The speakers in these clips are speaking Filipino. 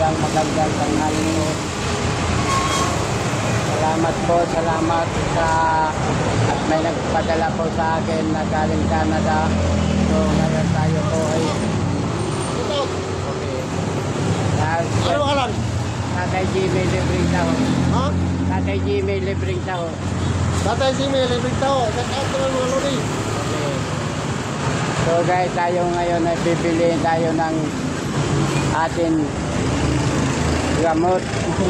magandang tanghali po. Salamat sa at may nagpadala po sa akin na galing Canada. So ngayon tayo po ay okay. Ano ka lang? Tatay Jimmy libreng tao. Ha? Tatay Jimmy libreng tao. Tatay Jimmy, libreng tao. Nag-out ko lang mga lodi. Okay. So guys, tayo ngayon ay bibili tayo ng atin gamot.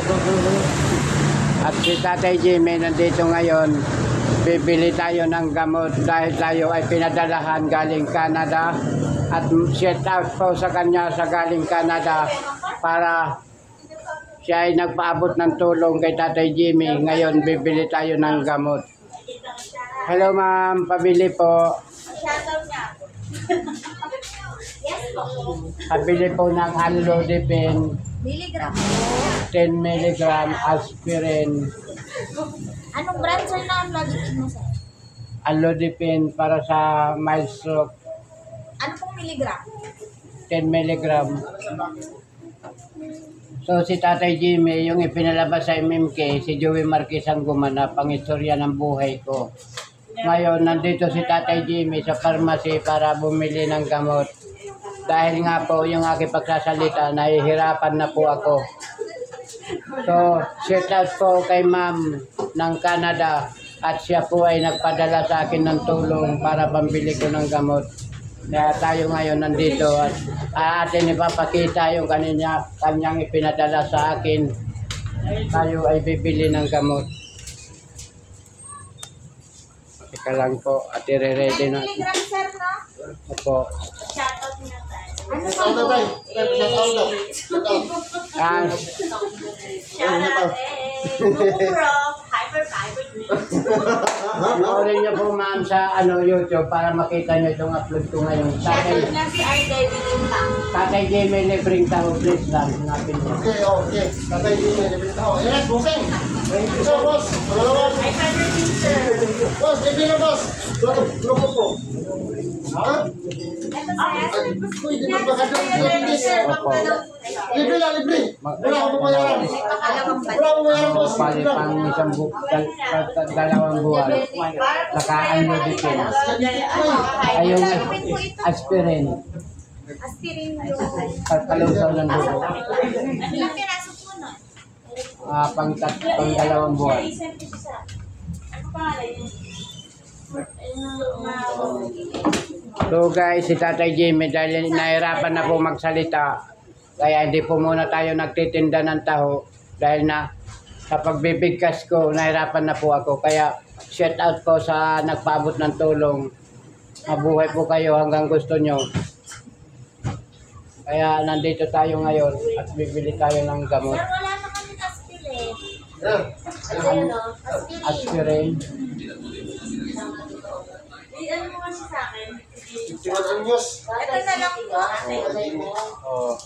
At si Tatay Jimmy nandito ngayon, bibili tayo ng gamot dahil tayo ay pinadalahan galing Canada. At shout out po sa kanya sa galing Canada para siya ay nagpaabot ng tulong kay Tatay Jimmy. Ngayon, bibili tayo ng gamot. Hello ma'am, pabili po. Pabili po ng Allodipine. Milligram. 10 mg aspirin. Anong brand sir na ang laging mo sir? Allodipine para sa mild stroke. Ano pong milligram? 10 mg. So si Tatay Jimmy, yung ipinalabas sa MMK, si Joey Marquez ang gumanap ang istorya ng buhay ko. Ngayon, nandito si Tatay Jimmy sa pharmacy para bumili ng gamot. Dahil nga po, yung aking pagsasalita, nahihirapan na po ako. So, shout out po kay ma'am ng Canada at siya po ay nagpadala sa akin ng tulong para pambili ko ng gamot. Kaya tayo ngayon nandito at atin ipapakita yung kanyang ipinadala sa akin. Tayo ay bibili ng gamot. Teka lang po at i-ready na. Milligram sir no? Opo. Shoutout na tayo. Ano Shout out tayo. Shout out. Ah, Shoutout hyper. panoorin niyo po ma'am sa YouTube para makita niyo itong upload ko ngayon. Shoutout na si Arday Bintang. Tatay Jimmy libreng tao, please lang. Hanapin niyo. Okay. Tatay Jimmy, libreng tao. Yes, bossing. So, boss. Pangalawa. Ay, Father Sir. Boss, libre na, boss. Loko po. Ha? Ito sir. Uy, di ba makadang Sir, Opo. libre lang, libre. Wala akong bayaran. Pakalawang Wala akong bayaran, boss. Pali Libre lang. pang isang dalawang buwan. Naka-Allodipine. Ay yung aspirin. Aspirin yung... Pagkalusaw ng dugo. Ilang piraso po nun? Pang dalawang buwan. Ano pangalan yun? So guys, si Tatay Jimmy dahil nahirapan na po magsalita, kaya hindi po muna tayo nagtitinda ng taho dahil na sa pagbibigkas ko, nahirapan na po ako. Kaya shout out po sa nagpaabot ng tulong. Mabuhay po kayo hanggang gusto nyo. Kaya nandito tayo ngayon at bibili tayo ng gamot. Sir, wala na kami aspirin. Yeah. Aspirin. Aspirin. Ano mo kasi sa akin? 51 anyos. Ito na lang po. Oh.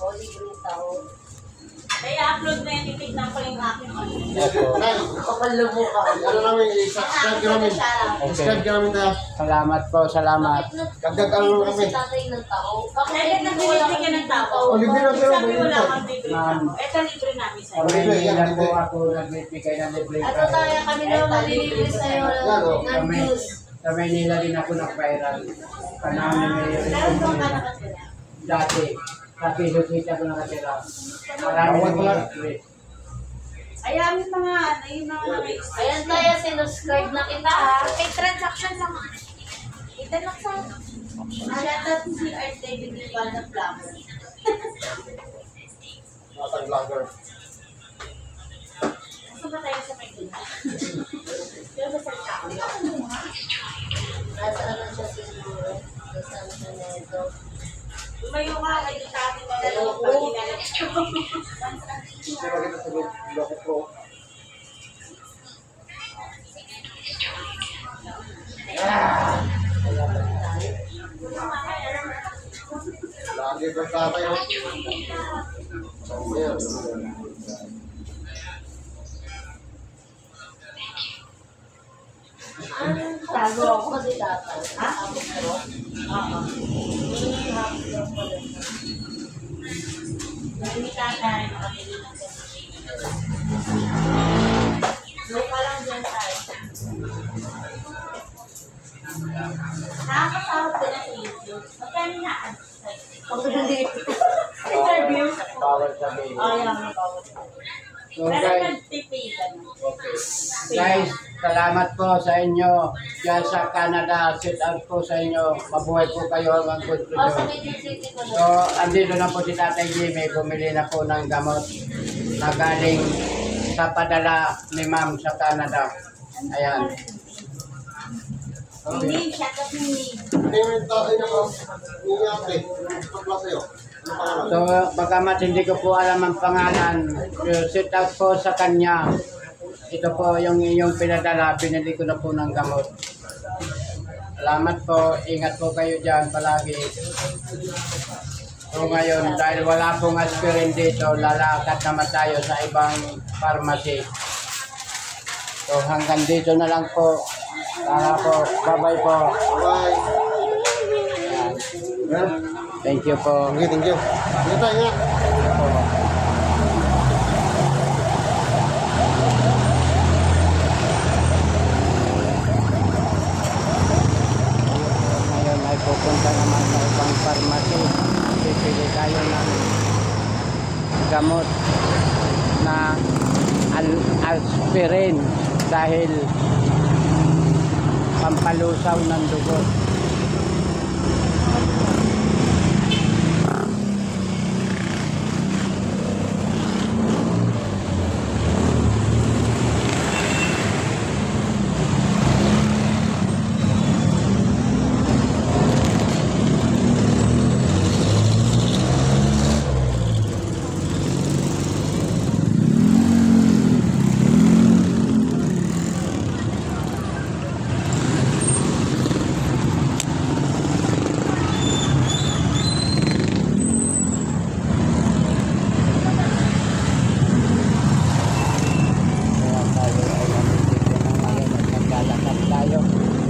Kaya upload na yan, titignan ko yung aking Nay, Kapalabo ka. ano namin, subscribe ka namin. Subscribe ka namin tayo. Salamat po, salamat. Dagdag ano kami. Tatay ng tao. Kaya nagbibigay ka ng tao. Oh, libre lang sa'yo, Sabi libre wala lang. kang bibili Ma'am. tao. Ito libre namin sa'yo. Pamilihan po ako nagbibigay ng libreng Ato tayo kami na malilibre sa'yo ng juice. Sa Maynila din ako nag-viral. Panahon na may Meron doon ka nakatira. dati. Sa Quezon City ako nakatira. Maraming libre. Ayan yung mga, yung mga nag-express. Ayan tayo, sinuscribe na kita ha. May transaction lang mga. Ito lang sa shoutout si Art David Lipada Vlogger. Matag vlogger. Saan ba tayo sa Maynila? Pero ba sa tao? Nasa ano siya siguro? Nasa ano siya na ito? Lumayo ka, kayo sa atin na dalawang pag-inalat. Sino kita sa loko pro? Lagi ko tatay. Ayan. Tago ako kasi tatay. Ha? Oo. Hindi tatay, nakabili ng lupa lang dyan tayo. Nakakasahod ka na sa YouTube. Magkano na? Pag hindi. Interview. Bawal sabihin. Ayaw na bawal. So Pero guys, nagpipigan. guys, salamat po sa inyo. Diyan sa Canada, sit out po sa inyo. Mabuhay po kayo hanggang good to O, sa you. Major City ko So, andito na po si Tatay Jimmy. Bumili na po ng gamot na galing sa padala ni Ma'am sa Canada. Ayan. Hindi, siya kasi hindi. Payment tayo na ko. Hindi ate. Pagla sa'yo. Ano pangalan? So, bagamat hindi ko po alam ang pangalan, sit out po sa kanya. Ito po yung iyong pinadala, pinili ko na po ng gamot. Salamat po, ingat po kayo dyan palagi. So ngayon, dahil wala pong aspirin dito, lalakad naman tayo sa ibang pharmacy. So hanggang dito na lang po. Sana po, bye-bye po. Bye. Thank you po. Okay, thank you. Ingat tayo, ingat. Ngayon ay pupunta naman sa ibang pharmacy. Pipili tayo ng gamot na aspirin dahil pampalusaw ng dugo. Kaya tayo ay nandito na ngayon at naglalakad tayo.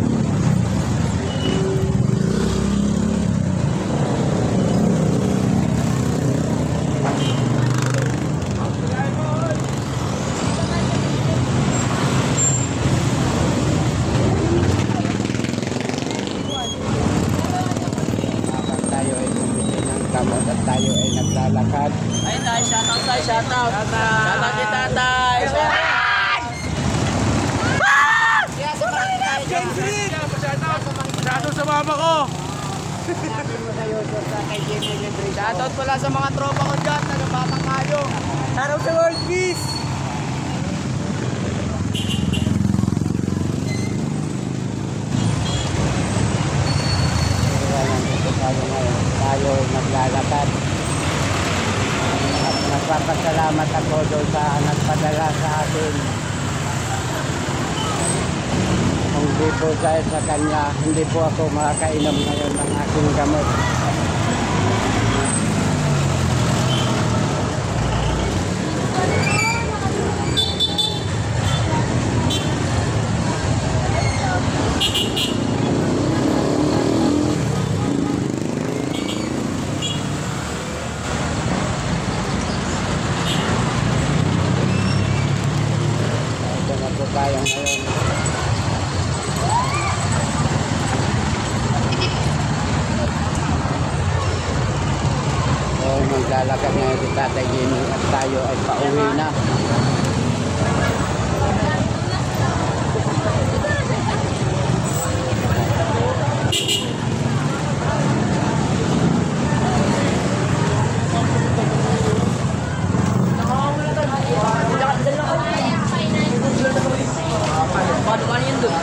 Habang tayo ay bumili ng gamot at tayo ay naglalakad. Ay, tayo, shoutout tayo, shoutout. Shoutout kay tatay. Shoutout sa mama ko. Hanapin mo sa YouTube sa kay Jimmy Libre. Shoutout pala sa mga tropa ko dyan, nagabatang kayo. Shoutout sa World Peace. Kaya nandito tayo ngayon. Tayo ay naglalakad. At nagpapasalamat ako doon sa nagpadala sa akin. Kung di po dahil sa kanya, hindi po ako makakainom ngayon ng aking gamot. Ito na po tayo ngayon. So, maglalakad ngayon si Tatay Jimmy at tayo ay pauwi na. Paano yun doon?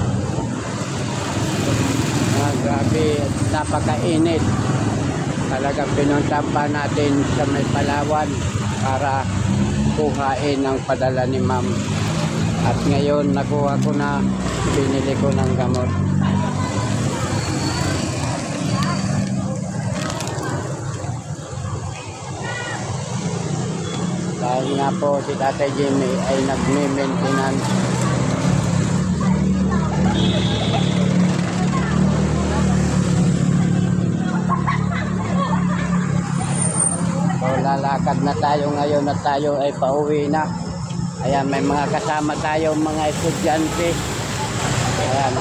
Grabe, napakainit. Talaga talagang pinuntahan pa natin sa may Palawan para kuhain ang padala ni ma'am. At ngayon nakuha ko na, binili ko ng gamot. Dahil nga po si Tatay Jimmy ay nagme-maintenance. So lalakad na tayo ngayon at tayo ay pauwi na. Ayan, may mga kasama tayo mga estudyante. Ayan.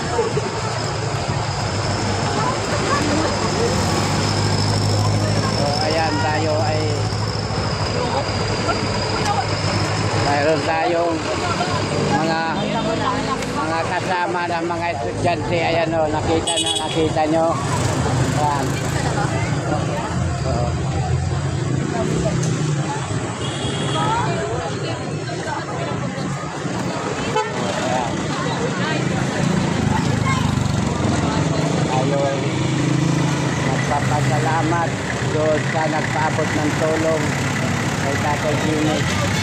So ayan, tayo ay mayroon tayong mga kasama ng mga estudyante. Ayan o, nakita nyo. Ayan. So, tayo ay magpapasalamat doon sa nagpaabot ng tulong kay Tatay Jimmy.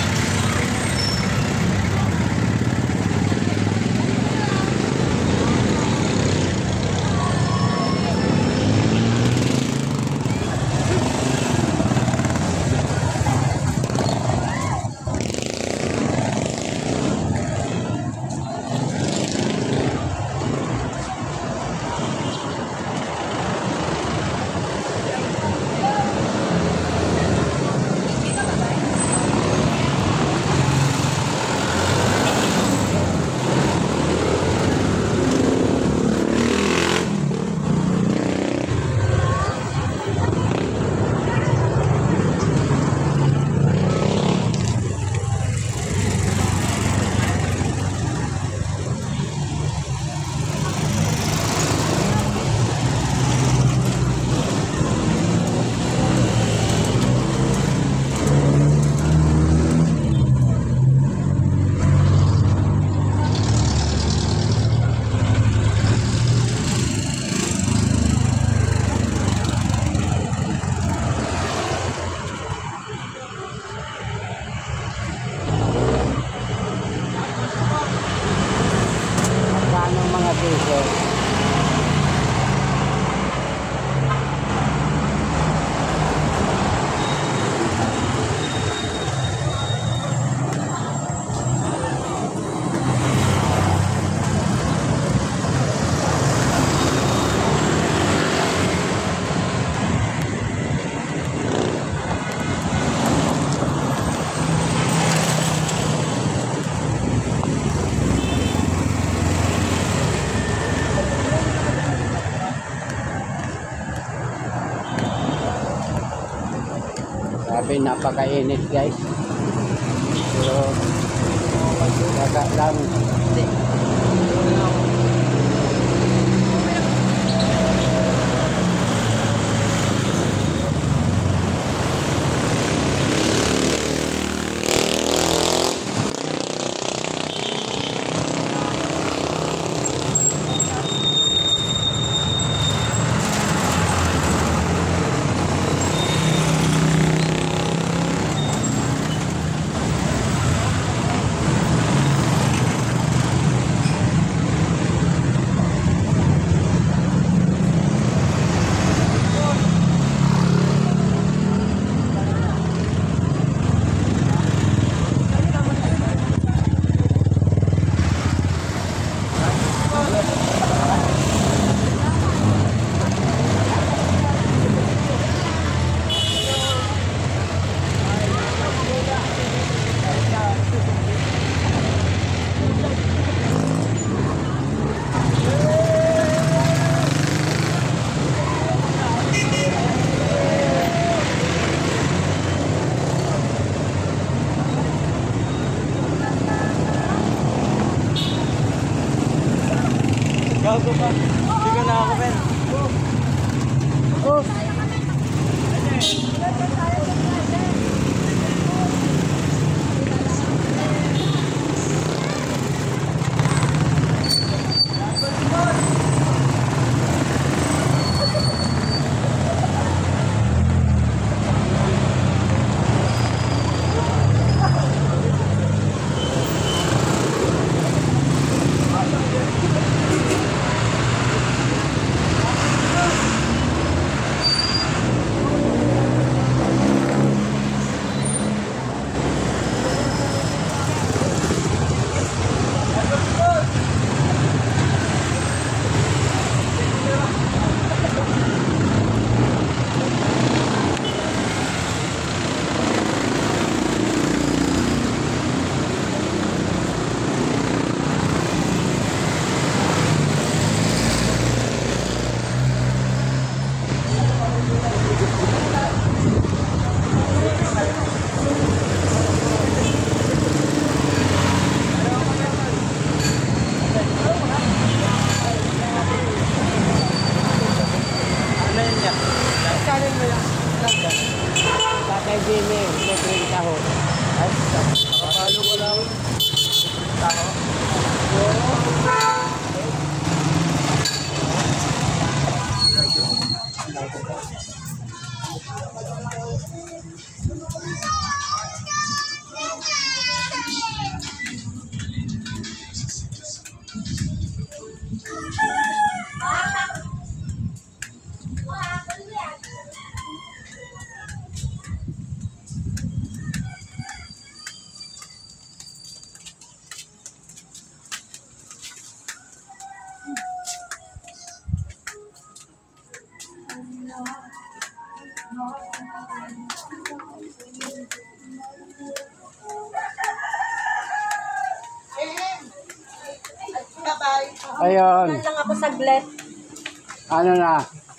Grabe, napakainit guys. Pero pagkaga lang. Tatay Jimmy, libreng taho. Ay, nakapalo ko lang. Taho. Ayun, lang ako saglit. ano na?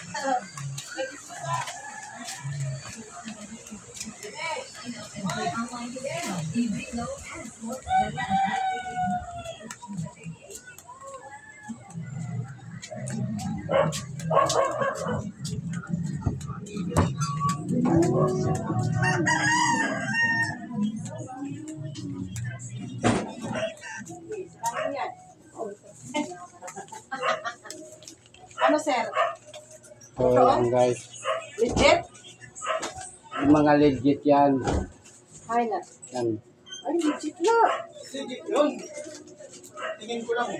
Ano, sir? So, yan guys. Legit? Yung mga legit yan. Ay na. Yan. Ay, legit na. Sige, yun. Tingin ko lang.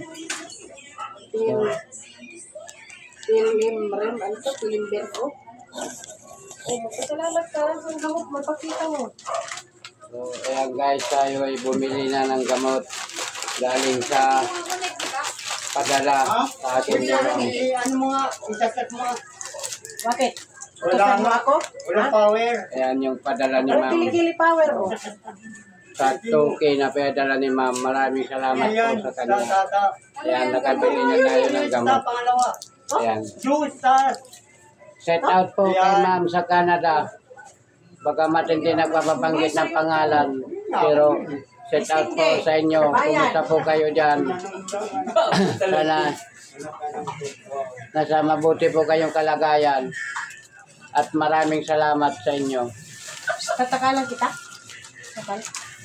Pilimrem, ano to? Pilimber ko? Oh, magpasalamat ka. Ang gamot, magpakita mo. So, ayan guys, tayo ay bumili na ng gamot galing sa padala sa ating yung Ano mo nga, isakat mo nga. Bakit? Wala Kasama nga. ako? Walang power. ayan yung padala ni Ano ma'am. kilikili power, oh? Sa 2K na padala ni ma'am. Maraming salamat po sa kanya. Ayan, nakabili na tayo ng gamot. Pangalawa. Ayan. Juice sa... Set out po kay ma'am sa Canada. Baka matindi nagpapabanggit ng pangalan. Pero set out po sa inyo. Kumusta po kayo dyan? Sana nasa mabuti po kayong kalagayan. At maraming salamat sa inyo. Tatakalan kita? Takal?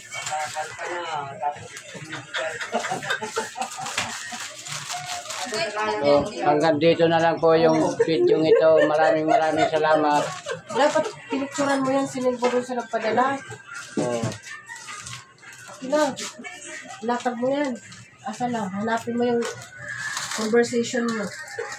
So, hanggang dito na lang po yung video ito. Maraming salamat. Dapat pinicturan mo yan, sinilbo doon sa nagpadala. So, Okay lang. Latag mo yan. Asa lang, hanapin mo yung conversation mo.